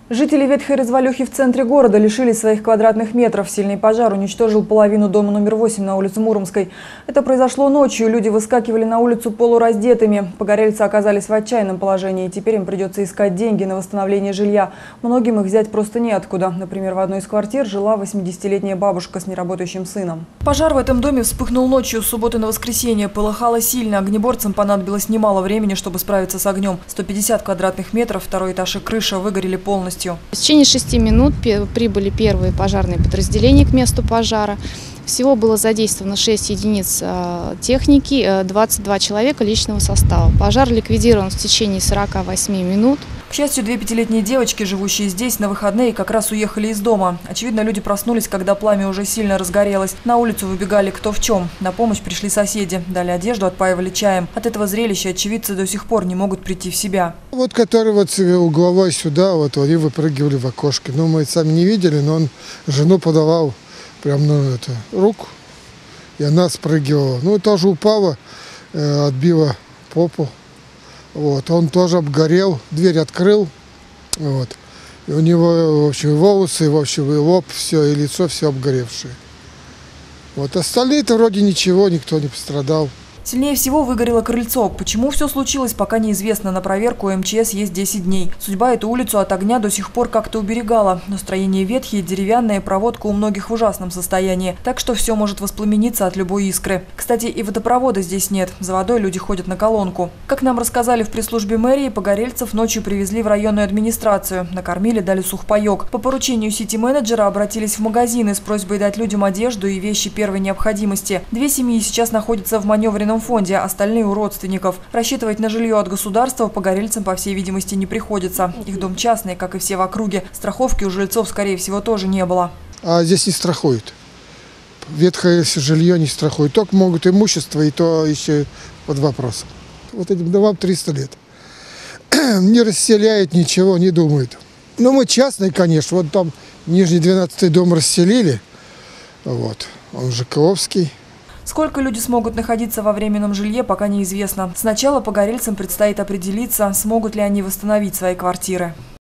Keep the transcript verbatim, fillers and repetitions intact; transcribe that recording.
Жители ветхой развалюхи в центре города лишились своих квадратных метров. Сильный пожар уничтожил половину дома номер восемь на улице Муромской. Это произошло ночью. Люди выскакивали на улицу полураздетыми. Погорельцы оказались в отчаянном положении. Теперь им придется искать деньги на восстановление жилья. Многим их взять просто неоткуда. Например, в одной из квартир жила восьмидесятилетняя бабушка с неработающим сыном. Пожар в этом доме вспыхнул ночью с субботы на воскресенье. Полыхало сильно. Огнеборцам понадобилось немало времени, чтобы справиться с огнем. сто пятьдесят квадратных метров, второй этаж и крыша выгорели полностью. В течение шести минут прибыли первые пожарные подразделения к месту пожара. Всего было задействовано шесть единиц техники, двадцать два человека личного состава. Пожар ликвидирован в течение сорока восьми минут. К счастью, две пятилетние девочки, живущие здесь, на выходные как раз уехали из дома. Очевидно, люди проснулись, когда пламя уже сильно разгорелось. На улицу выбегали кто в чем. На помощь пришли соседи. Дали одежду, отпаивали чаем. От этого зрелища очевидцы до сих пор не могут прийти в себя. Вот который вот угловой сюда, вот они выпрыгивали в окошко. Ну, мы сами не видели, но он жену подавал прям, ну, это, руку. И она спрыгивала. Ну, тоже упала, э, отбила попу. Вот, он тоже обгорел, дверь открыл, вот, и у него, в общем, волосы, в общем, и лоб, все, и лицо все обгоревшее. Вот, остальные-то вроде ничего, никто не пострадал. Сильнее всего выгорело крыльцо. Почему все случилось, пока неизвестно. На проверку у эм че эс есть десять дней. Судьба эту улицу от огня до сих пор как-то уберегала. Но строения ветхие, деревянные, проводка у многих в ужасном состоянии. Так что все может воспламениться от любой искры. Кстати, и водопровода здесь нет. За водой люди ходят на колонку. Как нам рассказали в пресс-службе мэрии, погорельцев ночью привезли в районную администрацию. Накормили, дали сухпайок. По поручению сити-менеджера обратились в магазины с просьбой дать людям одежду и вещи первой необходимости. Две семьи сейчас находятся в маневренном фонде, остальные у родственников. Рассчитывать на жилье от государства погорельцам, по всей видимости, не приходится. Их дом частный, как и все в округе. Страховки у жильцов, скорее всего, тоже не было. А здесь не страхуют. Ветхое жилье не страхуют. Только могут имущество, и то еще под вопросом. Вот этим домам триста лет. Не расселяют ничего, не думают. Ну, мы частные, конечно. Вот там нижний двенадцатый дом расселили. Вот. Он жековский. Сколько люди смогут находиться во временном жилье, пока неизвестно. Сначала погорельцам предстоит определиться, смогут ли они восстановить свои квартиры.